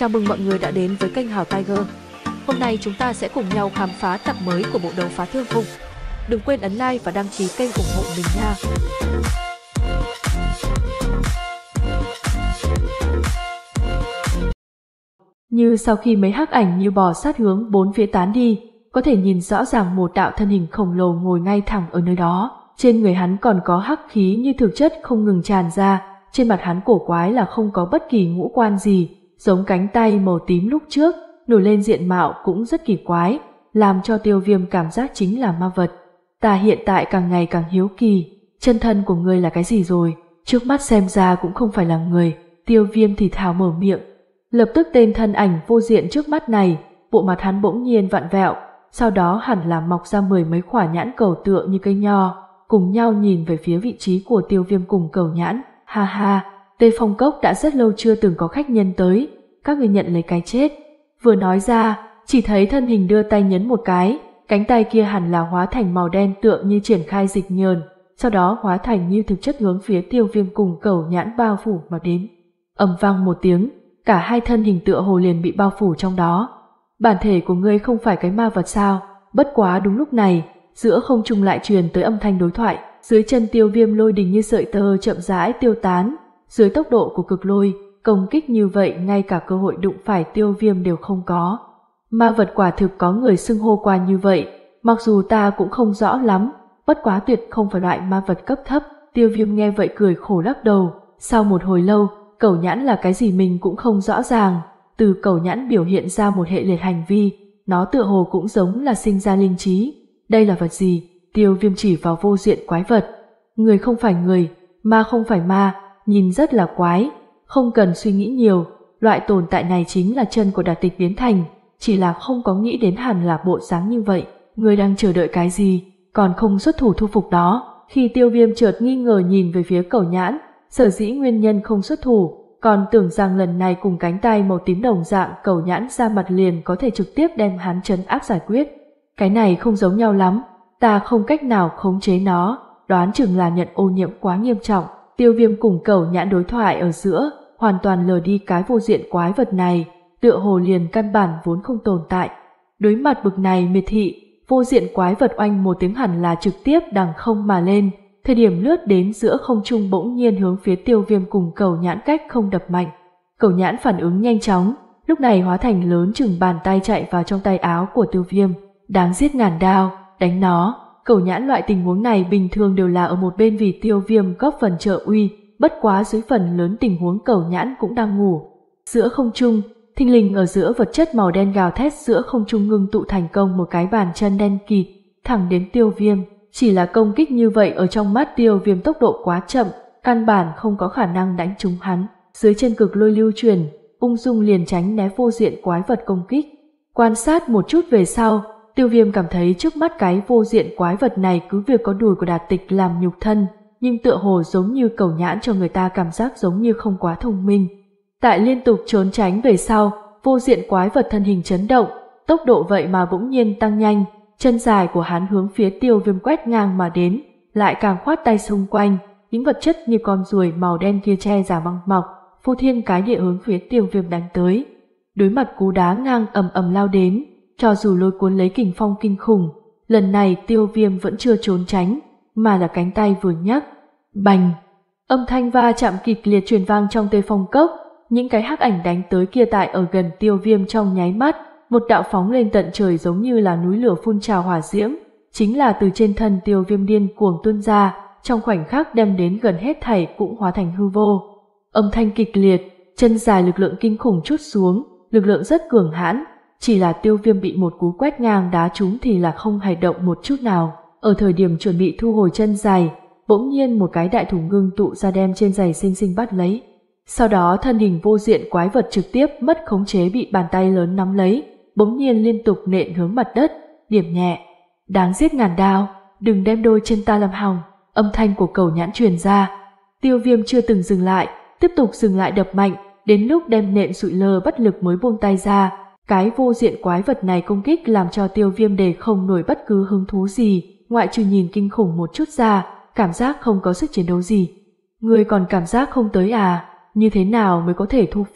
Chào mừng mọi người đã đến với kênh Hào Tiger. Hôm nay chúng ta sẽ cùng nhau khám phá tập mới của bộ đấu phá thương khung. Đừng quên ấn like và đăng ký kênh ủng hộ mình nha. Như sau khi mấy hắc ảnh như bò sát hướng bốn phía tán đi, có thể nhìn rõ ràng một đạo thân hình khổng lồ ngồi ngay thẳng ở nơi đó. Trên người hắn còn có hắc khí như thực chất không ngừng tràn ra, trên mặt hắn cổ quái là không có bất kỳ ngũ quan gì, giống cánh tay màu tím lúc trước, nổi lên diện mạo cũng rất kỳ quái, làm cho Tiêu Viêm cảm giác chính là ma vật. Ta hiện tại càng ngày càng hiếu kỳ, chân thân của ngươi là cái gì rồi? Trước mắt xem ra cũng không phải là người. Tiêu Viêm thì thào mở miệng. Lập tức tên thân ảnh vô diện trước mắt này, bộ mặt hắn bỗng nhiên vặn vẹo, sau đó hẳn là mọc ra 10 mấy quả nhãn cầu tựa như cây nho, cùng nhau nhìn về phía vị trí của Tiêu Viêm cùng cầu nhãn. Ha ha, Tê Phong Cốc đã rất lâu chưa từng có khách nhân tới, các người nhận lấy cái chết. Vừa nói ra, chỉ thấy thân hình đưa tay nhấn một cái, cánh tay kia hẳn là hóa thành màu đen tựa như triển khai dịch nhờn, sau đó hóa thành như thực chất hướng phía Tiêu Viêm cùng cầu nhãn bao phủ mà đến. Ầm vang một tiếng, cả hai thân hình tựa hồ liền bị bao phủ trong đó. Bản thể của ngươi không phải cái ma vật sao? Bất quá đúng lúc này, giữa không trung lại truyền tới âm thanh đối thoại. Dưới chân Tiêu Viêm lôi đình như sợi tơ chậm rãi tiêu tán, dưới tốc độ của cực lôi, công kích như vậy ngay cả cơ hội đụng phải Tiêu Viêm đều không có. Ma vật quả thực có người xưng hô qua như vậy, mặc dù ta cũng không rõ lắm, bất quá tuyệt không phải loại ma vật cấp thấp. Tiêu Viêm nghe vậy cười khổ lắc đầu. Sau một hồi lâu, cẩu nhãn là cái gì mình cũng không rõ ràng. Từ cẩu nhãn biểu hiện ra một hệ liệt hành vi, nó tựa hồ cũng giống là sinh ra linh trí. Đây là vật gì? Tiêu Viêm chỉ vào vô diện quái vật. Người không phải người, ma không phải ma, nhìn rất là quái. Không cần suy nghĩ nhiều, loại tồn tại này chính là chân của Đạt Tịch biến thành, chỉ là không có nghĩ đến hẳn là bộ dáng như vậy. Người đang chờ đợi cái gì, còn không xuất thủ thu phục đó? Khi Tiêu Viêm chợt nghi ngờ nhìn về phía cẩu nhãn, sở dĩ nguyên nhân không xuất thủ, còn tưởng rằng lần này cùng cánh tay màu tím đồng dạng cẩu nhãn ra mặt liền có thể trực tiếp đem hắn trấn áp giải quyết. Cái này không giống nhau lắm, ta không cách nào khống chế nó, đoán chừng là nhận ô nhiễm quá nghiêm trọng. Tiêu Viêm cùng cẩu nhãn đối thoại ở giữa, hoàn toàn lờ đi cái vô diện quái vật này, tựa hồ liền căn bản vốn không tồn tại. Đối mặt bực này miệt thị, vô diện quái vật oanh một tiếng hẳn là trực tiếp đằng không mà lên, thời điểm lướt đến giữa không trung bỗng nhiên hướng phía Tiêu Viêm cùng cẩu nhãn cách không đập mạnh. Cẩu nhãn phản ứng nhanh chóng, lúc này hóa thành lớn chừng bàn tay chạy vào trong tay áo của Tiêu Viêm. Đáng giết ngàn đao, đánh nó. Cẩu nhãn loại tình huống này bình thường đều là ở một bên vì Tiêu Viêm góp phần trợ uy, bất quá dưới phần lớn tình huống cẩu nhãn cũng đang ngủ. Giữa không trung, thình lình ở giữa vật chất màu đen gào thét giữa không trung ngưng tụ thành công một cái bàn chân đen kịt, thẳng đến Tiêu Viêm. Chỉ là công kích như vậy ở trong mắt Tiêu Viêm tốc độ quá chậm, căn bản không có khả năng đánh trúng hắn. Dưới chân cực lôi lưu truyền, ung dung liền tránh né vô diện quái vật công kích. Quan sát một chút về sau, Tiêu Viêm cảm thấy trước mắt cái vô diện quái vật này cứ việc có đùi của Đạt Tịch làm nhục thân, nhưng tựa hồ giống như cẩu nhãn cho người ta cảm giác giống như không quá thông minh. Tại liên tục trốn tránh về sau, vô diện quái vật thân hình chấn động, tốc độ vậy mà bỗng nhiên tăng nhanh, chân dài của hắn hướng phía Tiêu Viêm quét ngang mà đến, lại càng khoát tay xung quanh, những vật chất như con ruồi màu đen kia che giả băng mọc, phô thiên cái địa hướng phía Tiêu Viêm đánh tới. Đối mặt cú đá ngang ầm ầm lao đến, cho dù lôi cuốn lấy kình phong kinh khủng, lần này Tiêu Viêm vẫn chưa trốn tránh, mà là cánh tay vừa nhấc, bành, âm thanh va chạm kịch liệt truyền vang trong Tê Phong Cốc. Những cái hắc ảnh đánh tới kia tại ở gần Tiêu Viêm trong nháy mắt, một đạo phóng lên tận trời giống như là núi lửa phun trào hỏa diễm, chính là từ trên thân Tiêu Viêm điên cuồng tuôn ra, trong khoảnh khắc đem đến gần hết thảy cũng hóa thành hư vô. Âm thanh kịch liệt, chân dài lực lượng kinh khủng trút xuống, lực lượng rất cường hãn, chỉ là Tiêu Viêm bị một cú quét ngang đá trúng thì là không hề động một chút nào. Ở thời điểm chuẩn bị thu hồi chân dài, bỗng nhiên một cái đại thủ ngưng tụ ra đem trên giày xinh xinh bắt lấy. Sau đó thân hình vô diện quái vật trực tiếp mất khống chế bị bàn tay lớn nắm lấy, bỗng nhiên liên tục nện hướng mặt đất, điểm nhẹ. Đáng giết ngàn đao, đừng đem đôi chân ta làm hỏng. Âm thanh của cẩu nhãn truyền ra. Tiêu Viêm chưa từng dừng lại, tiếp tục dừng lại đập mạnh, đến lúc đem nện sụi lơ bất lực mới buông tay ra. Cái vô diện quái vật này công kích làm cho Tiêu Viêm để không nổi bất cứ hứng thú gì, ngoại trừ nhìn kinh khủng một chút ra, cảm giác không có sức chiến đấu gì. Ngươi còn cảm giác không tới à? Như thế nào mới có thể thu phục?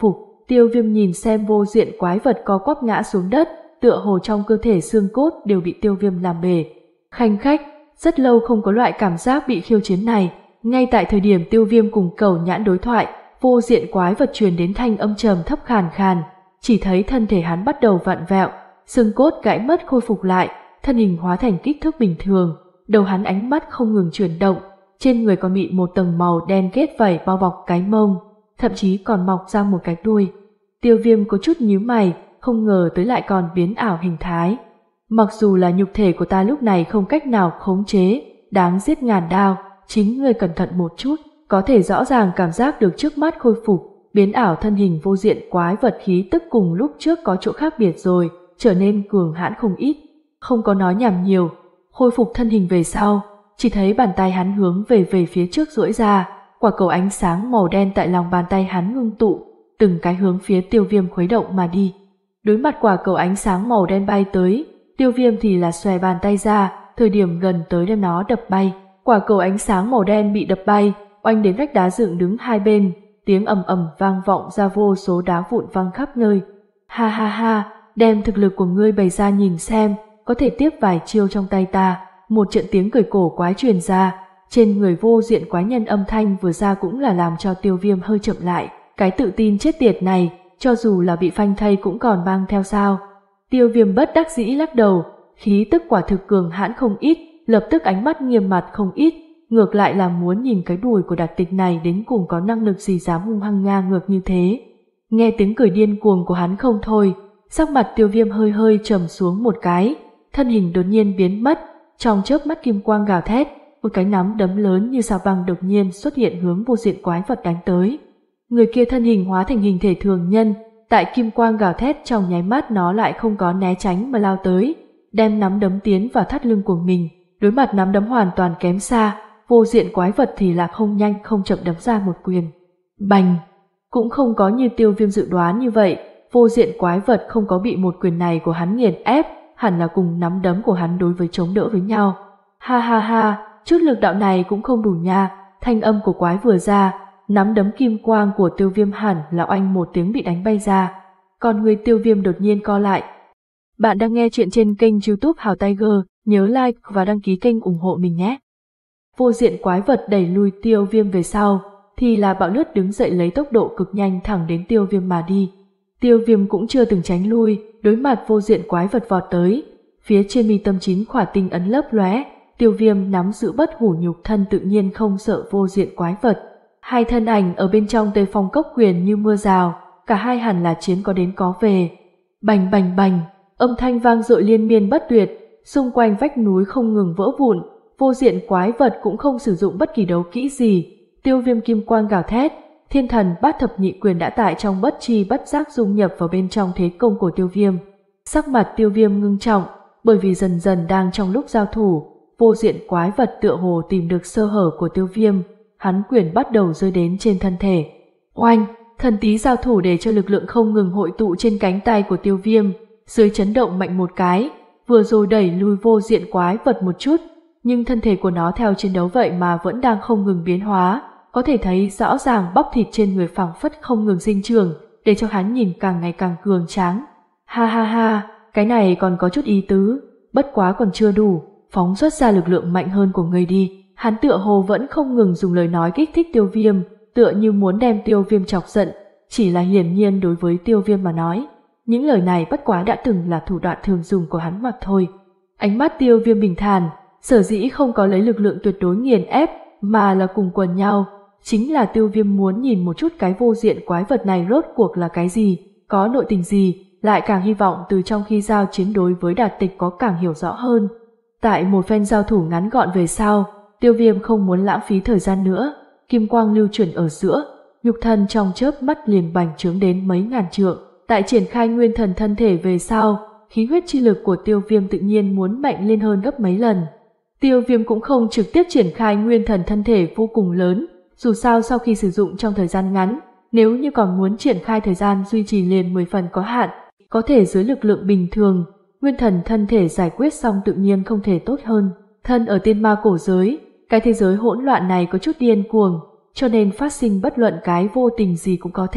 Tiêu Viêm nhìn xem vô diện quái vật co quắp ngã xuống đất, tựa hồ trong cơ thể xương cốt đều bị Tiêu Viêm làm bể. Khanh khách, rất lâu không có loại cảm giác bị khiêu chiến này. Ngay tại thời điểm Tiêu Viêm cùng Cẩu Nhãn đối thoại, vô diện quái vật truyền đến thanh âm trầm thấp khàn khàn, chỉ thấy thân thể hắn bắt đầu vặn vẹo, xương cốt gãy mất khôi phục lại, thân hình hóa thành kích thước bình thường, đầu hắn ánh mắt không ngừng chuyển động, trên người còn bị một tầng màu đen kết vảy bao bọc cái mông, thậm chí còn mọc ra một cái đuôi. Tiêu Viêm có chút nhíu mày, không ngờ tới lại còn biến ảo hình thái. Mặc dù là nhục thể của ta lúc này không cách nào khống chế, đáng giết ngàn đao, chính ngươi cẩn thận một chút, có thể rõ ràng cảm giác được trước mắt khôi phục, biến ảo thân hình vô diện quái vật khí tức cùng lúc trước có chỗ khác biệt rồi, trở nên cường hãn không ít. Không có nói nhảm nhiều, khôi phục thân hình về sau, chỉ thấy bàn tay hắn hướng về phía trước duỗi ra, quả cầu ánh sáng màu đen tại lòng bàn tay hắn ngưng tụ, từng cái hướng phía Tiêu Viêm khuấy động mà đi. Đối mặt quả cầu ánh sáng màu đen bay tới, Tiêu Viêm thì là xòe bàn tay ra, thời điểm gần tới đem nó đập bay. Quả cầu ánh sáng màu đen bị đập bay, oanh đến vách đá dựng đứng hai bên, tiếng ầm ầm vang vọng ra, vô số đá vụn văng khắp nơi. Ha ha ha, đem thực lực của ngươi bày ra nhìn xem, có thể tiếp vài chiêu trong tay ta. Một trận tiếng cười cổ quái truyền ra, trên người vô diện quái nhân âm thanh vừa ra cũng là làm cho Tiêu Viêm hơi chậm lại. Cái tự tin chết tiệt này, cho dù là bị phanh thây cũng còn mang theo sao. Tiêu Viêm bất đắc dĩ lắc đầu, khí tức quả thực cường hãn không ít, lập tức ánh mắt nghiêm mặt không ít, ngược lại là muốn nhìn cái đùi của Đạt Tịch này đến cùng có năng lực gì dám hung hăng ngang ngược như thế. Nghe tiếng cười điên cuồng của hắn không thôi, sắc mặt Tiêu Viêm hơi hơi trầm xuống một cái, thân hình đột nhiên biến mất, trong chớp mắt kim quang gào thét, một cái nắm đấm lớn như sao băng đột nhiên xuất hiện hướng vô diện quái vật đánh tới. Người kia thân hình hóa thành hình thể thường nhân, tại kim quang gào thét trong nháy mắt nó lại không có né tránh mà lao tới, đem nắm đấm tiến vào thắt lưng của mình. Đối mặt nắm đấm hoàn toàn kém xa, vô diện quái vật thì là không nhanh không chậm đấm ra một quyền. Bành! Cũng không có như Tiêu Viêm dự đoán như vậy, vô diện quái vật không có bị một quyền này của hắn nghiền ép, hẳn là cùng nắm đấm của hắn đối với chống đỡ với nhau. Ha ha ha, chút lực đạo này cũng không đủ nha. Thanh âm của quái vừa ra, nắm đấm kim quang của Tiêu Viêm hẳn là oanh một tiếng bị đánh bay ra. Còn người Tiêu Viêm đột nhiên co lại. Bạn đang nghe chuyện trên kênh YouTube Hào Tiger, nhớ like và đăng ký kênh ủng hộ mình nhé. Vô diện quái vật đẩy lùi Tiêu Viêm về sau, thì là bạo lướt đứng dậy lấy tốc độ cực nhanh thẳng đến Tiêu Viêm mà đi. Tiêu Viêm cũng chưa từng tránh lui, đối mặt vô diện quái vật vọt tới, phía trên mi tâm 9 khỏa tinh ấn lấp lóe, Tiêu Viêm nắm giữ bất hủ nhục thân tự nhiên không sợ vô diện quái vật. Hai thân ảnh ở bên trong Tây Phong Cốc quyền như mưa rào, cả hai hẳn là chiến có đến có về. Bành bành bành, âm thanh vang dội liên miên bất tuyệt, xung quanh vách núi không ngừng vỡ vụn, vô diện quái vật cũng không sử dụng bất kỳ đấu kỹ gì. Tiêu Viêm kim quang gào thét, thiên thần bát thập nhị quyền đã tại trong bất chi bất giác dung nhập vào bên trong thế công của Tiêu Viêm. Sắc mặt Tiêu Viêm ngưng trọng, bởi vì dần dần đang trong lúc giao thủ, vô diện quái vật tựa hồ tìm được sơ hở của Tiêu Viêm, hắn quyền bắt đầu rơi đến trên thân thể. Oanh, thần tí giao thủ để cho lực lượng không ngừng hội tụ trên cánh tay của Tiêu Viêm, dưới chấn động mạnh một cái, vừa rồi đẩy lui vô diện quái vật một chút, nhưng thân thể của nó theo chiến đấu vậy mà vẫn đang không ngừng biến hóa, có thể thấy rõ ràng bắp thịt trên người phảng phất không ngừng sinh trưởng, để cho hắn nhìn càng ngày càng cường tráng. Ha ha ha, cái này còn có chút ý tứ, bất quá còn chưa đủ, phóng xuất ra lực lượng mạnh hơn của người đi. Hắn tựa hồ vẫn không ngừng dùng lời nói kích thích Tiêu Viêm, tựa như muốn đem Tiêu Viêm chọc giận, chỉ là hiển nhiên đối với Tiêu Viêm mà nói, những lời này bất quá đã từng là thủ đoạn thường dùng của hắn mà thôi. Ánh mắt Tiêu Viêm bình thản, sở dĩ không có lấy lực lượng tuyệt đối nghiền ép, mà là cùng quần nhau, chính là Tiêu Viêm muốn nhìn một chút cái vô diện quái vật này rốt cuộc là cái gì, có nội tình gì, lại càng hy vọng từ trong khi giao chiến đối với Đạt Tịch có càng hiểu rõ hơn. Tại một phen giao thủ ngắn gọn về sau, Tiêu Viêm không muốn lãng phí thời gian nữa, kim quang lưu chuyển ở giữa, nhục thân trong chớp mắt liền bành trướng đến mấy ngàn trượng. Tại triển khai nguyên thần thân thể về sau, khí huyết chi lực của Tiêu Viêm tự nhiên muốn mạnh lên hơn gấp mấy lần. Tiêu Viêm cũng không trực tiếp triển khai nguyên thần thân thể vô cùng lớn, dù sao sau khi sử dụng trong thời gian ngắn, nếu như còn muốn triển khai thời gian duy trì liền 10 phần có hạn, có thể dưới lực lượng bình thường, nguyên thần thân thể giải quyết xong tự nhiên không thể tốt hơn. Thân ở tiên ma cổ giới, cái thế giới hỗn loạn này có chút điên cuồng, cho nên phát sinh bất luận cái vô tình gì cũng có thể.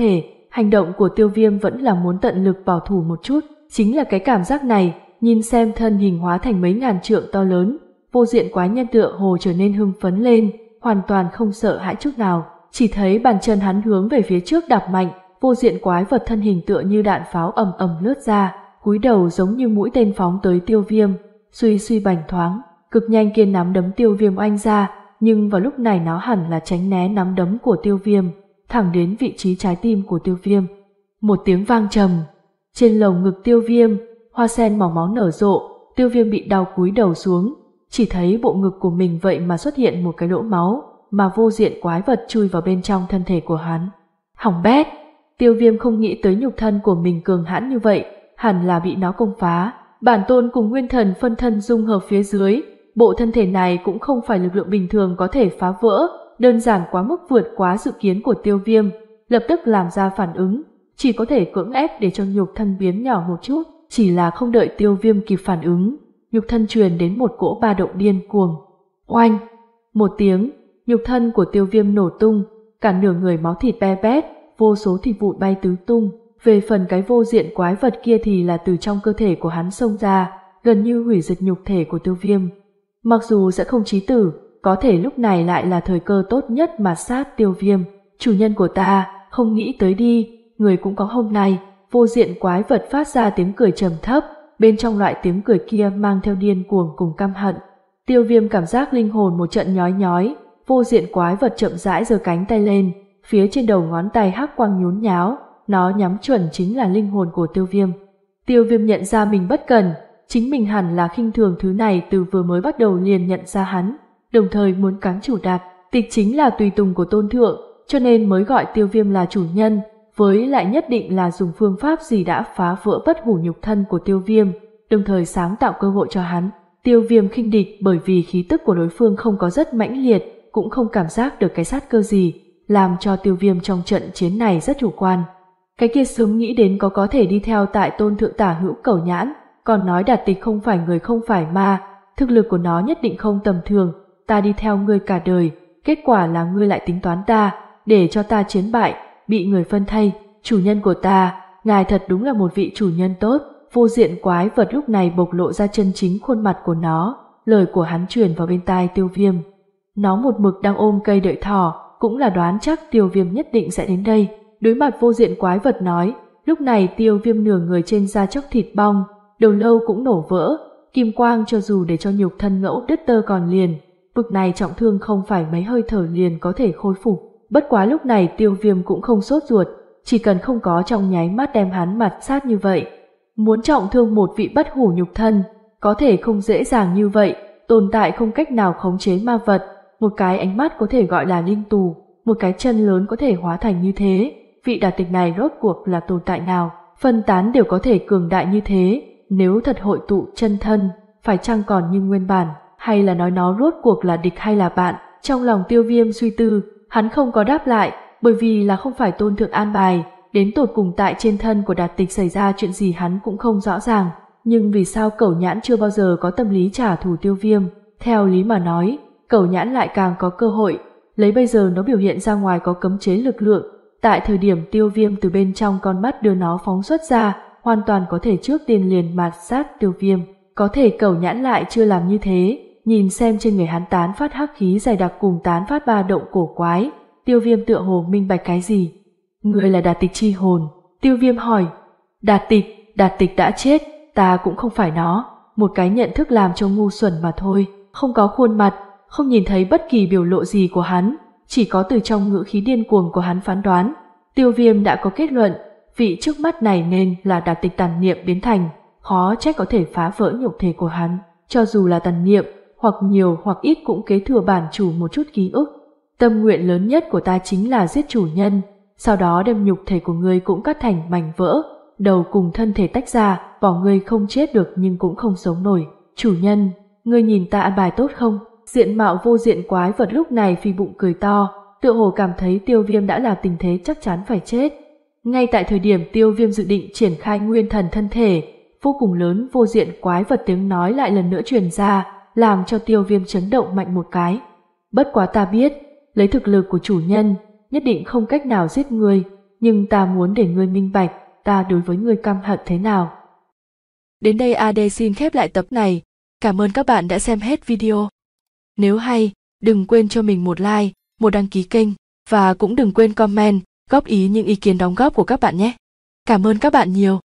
Hành động của Tiêu Viêm vẫn là muốn tận lực bảo thủ một chút, chính là cái cảm giác này, nhìn xem thân hình hóa thành mấy ngàn trượng to lớn, vô diện quái nhân tựa hồ trở nên hưng phấn lên, hoàn toàn không sợ hãi chút nào, chỉ thấy bàn chân hắn hướng về phía trước đạp mạnh, vô diện quái vật thân hình tựa như đạn pháo ầm ầm lướt ra, cúi đầu giống như mũi tên phóng tới Tiêu Viêm, suy suy bành thoáng, cực nhanh kiên nắm đấm Tiêu Viêm oanh ra, nhưng vào lúc này nó hẳn là tránh né nắm đấm của Tiêu Viêm, thẳng đến vị trí trái tim của Tiêu Viêm. Một tiếng vang trầm, trên lồng ngực Tiêu Viêm, hoa sen màu máu nở rộ, Tiêu Viêm bị đau cúi đầu xuống, chỉ thấy bộ ngực của mình vậy mà xuất hiện một cái lỗ máu, mà vô diện quái vật chui vào bên trong thân thể của hắn. Hỏng bét! Tiêu Viêm không nghĩ tới nhục thân của mình cường hãn như vậy, hẳn là bị nó công phá. Bản tôn cùng nguyên thần phân thân dung hợp phía dưới, bộ thân thể này cũng không phải lực lượng bình thường có thể phá vỡ, đơn giản quá mức vượt quá dự kiến của Tiêu Viêm, lập tức làm ra phản ứng, chỉ có thể cưỡng ép để cho nhục thân biến nhỏ một chút, chỉ là không đợi Tiêu Viêm kịp phản ứng, nhục thân truyền đến một cỗ ba động điên cuồng. Oanh! Một tiếng, nhục thân của Tiêu Viêm nổ tung, cả nửa người máu thịt be bét, vô số thịt vụn bay tứ tung. Về phần cái vô diện quái vật kia thì là từ trong cơ thể của hắn xông ra, gần như hủy diệt nhục thể của Tiêu Viêm. Mặc dù sẽ không chí tử, có thể lúc này lại là thời cơ tốt nhất mà sát Tiêu Viêm. Chủ nhân của ta, không nghĩ tới đi, người cũng có hôm nay. Vô diện quái vật phát ra tiếng cười trầm thấp, bên trong loại tiếng cười kia mang theo điên cuồng cùng căm hận. Tiêu Viêm cảm giác linh hồn một trận nhói nhói, vô diện quái vật chậm rãi giơ cánh tay lên, phía trên đầu ngón tay hắc quang nhún nháo, nó nhắm chuẩn chính là linh hồn của Tiêu Viêm. Tiêu Viêm nhận ra mình bất cẩn, chính mình hẳn là khinh thường thứ này từ vừa mới bắt đầu liền nhận ra hắn, đồng thời muốn cắn chủ Đạt Tịch chính là tùy tùng của tôn thượng, cho nên mới gọi Tiêu Viêm là chủ nhân, với lại nhất định là dùng phương pháp gì đã phá vỡ bất hủ nhục thân của Tiêu Viêm, đồng thời sáng tạo cơ hội cho hắn. Tiêu Viêm khinh địch bởi vì khí tức của đối phương không có rất mãnh liệt, cũng không cảm giác được cái sát cơ gì, làm cho Tiêu Viêm trong trận chiến này rất chủ quan. Cái kia sớm nghĩ đến có thể đi theo tại tôn thượng tả hữu Cẩu Nhãn, còn nói Đạt Tịch không phải người không phải ma, thực lực của nó nhất định không tầm thường, ta đi theo ngươi cả đời, kết quả là ngươi lại tính toán ta, để cho ta chiến bại, bị người phân thây. Chủ nhân của ta, ngài thật đúng là một vị chủ nhân tốt. Vô diện quái vật lúc này bộc lộ ra chân chính khuôn mặt của nó, lời của hắn truyền vào bên tai Tiêu Viêm. Nó một mực đang ôm cây đợi thỏ, cũng là đoán chắc Tiêu Viêm nhất định sẽ đến đây. Đối mặt vô diện quái vật nói, lúc này Tiêu Viêm nửa người trên da chóc thịt bong, đầu lâu cũng nổ vỡ, kim quang cho dù để cho nhục thân ngẫu đứt tơ còn liền, bực này trọng thương không phải mấy hơi thở liền có thể khôi phục. Bất quá lúc này Tiêu Viêm cũng không sốt ruột, chỉ cần không có trong nháy mắt đem hắn mặt sát như vậy. Muốn trọng thương một vị bất hủ nhục thân, có thể không dễ dàng như vậy, tồn tại không cách nào khống chế ma vật, một cái ánh mắt có thể gọi là linh tù, một cái chân lớn có thể hóa thành như thế. Vị Đạt Tịch này rốt cuộc là tồn tại nào, phân tán đều có thể cường đại như thế, nếu thật hội tụ chân thân, phải chăng còn như nguyên bản, hay là nói nó rốt cuộc là địch hay là bạn? Trong lòng Tiêu Viêm suy tư, hắn không có đáp lại, bởi vì là không phải tôn thượng an bài, đến tột cùng tại trên thân của Đạt Tịch xảy ra chuyện gì hắn cũng không rõ ràng, nhưng vì sao Cẩu Nhãn chưa bao giờ có tâm lý trả thù Tiêu Viêm? Theo lý mà nói, Cẩu Nhãn lại càng có cơ hội, lấy bây giờ nó biểu hiện ra ngoài có cấm chế lực lượng, tại thời điểm Tiêu Viêm từ bên trong con mắt đưa nó phóng xuất ra, hoàn toàn có thể trước tiên liền mạt sát Tiêu Viêm. Có thể Cẩu Nhãn lại chưa làm như thế, nhìn xem trên người hắn tán phát hắc khí dày đặc cùng tán phát ba động cổ quái, Tiêu Viêm tựa hồ minh bạch cái gì. Người là Đạt Tịch chi hồn? Tiêu Viêm hỏi. Đạt Tịch đã chết, ta cũng không phải nó, một cái nhận thức làm cho ngu xuẩn mà thôi, không có khuôn mặt, không nhìn thấy bất kỳ biểu lộ gì của hắn, chỉ có từ trong ngữ khí điên cuồng của hắn phán đoán. Tiêu Viêm đã có kết luận, vị trước mắt này nên là Đạt Tịch tàn niệm biến thành, khó trách có thể phá vỡ nhục thể của hắn, cho dù là tàn niệm, hoặc nhiều hoặc ít cũng kế thừa bản chủ một chút ký ức. Tâm nguyện lớn nhất của ta chính là giết chủ nhân, sau đó đem nhục thể của ngươi cũng cắt thành mảnh vỡ, đầu cùng thân thể tách ra, bỏ ngươi không chết được nhưng cũng không sống nổi. Chủ nhân, ngươi nhìn ta an bài tốt không? Diện mạo vô diện quái vật lúc này phì bụng cười to, tựa hồ cảm thấy Tiêu Viêm đã là tình thế chắc chắn phải chết. Ngay tại thời điểm Tiêu Viêm dự định triển khai nguyên thần thân thể, vô cùng lớn vô diện quái vật tiếng nói lại lần nữa truyền ra, làm cho Tiêu Viêm chấn động mạnh một cái. Bất quá ta biết, lấy thực lực của chủ nhân, nhất định không cách nào giết ngươi. nhưng ta muốn để ngươi minh bạch, ta đối với ngươi căm hận thế nào. Đến đây AD xin khép lại tập này. Cảm ơn các bạn đã xem hết video. Nếu hay, đừng quên cho mình một like, một đăng ký kênh, và cũng đừng quên comment, góp ý những ý kiến đóng góp của các bạn nhé. Cảm ơn các bạn nhiều.